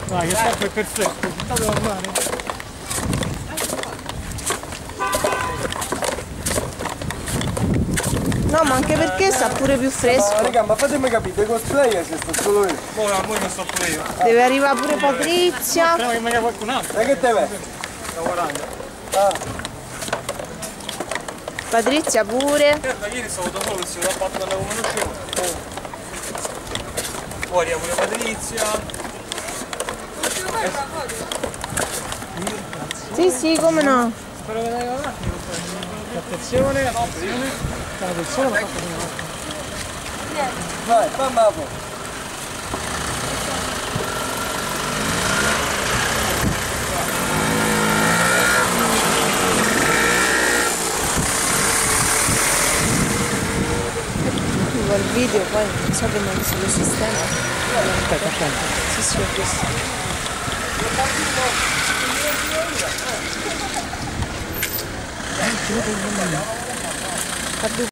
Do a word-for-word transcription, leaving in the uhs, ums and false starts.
Dai, che tempo è perfetto, state normale. No, ma anche perché sta pure più fresco. Ma raga, ma fatemi capire, i cosplayer se sto solo io. Ora, voi non sto pure io. Deve arrivare pure Patrizia. Speriamo che venga qualcun altro. Ma che te vedi? Lavorando. Ah. Patrizia pure. Guarda, ieri stavo da solo, si l'ho fatto quando avevo conosciuto. Fuori pure Patrizia. Sì, sì, come no. Spero che dai avanti. Attenzione, attenzione. Attenzione, ma fatto bene. Vai, fammi la foto. Il video poi non so che non se lo sistema. Aspetta, aspetta. Sì, sì, ho visto.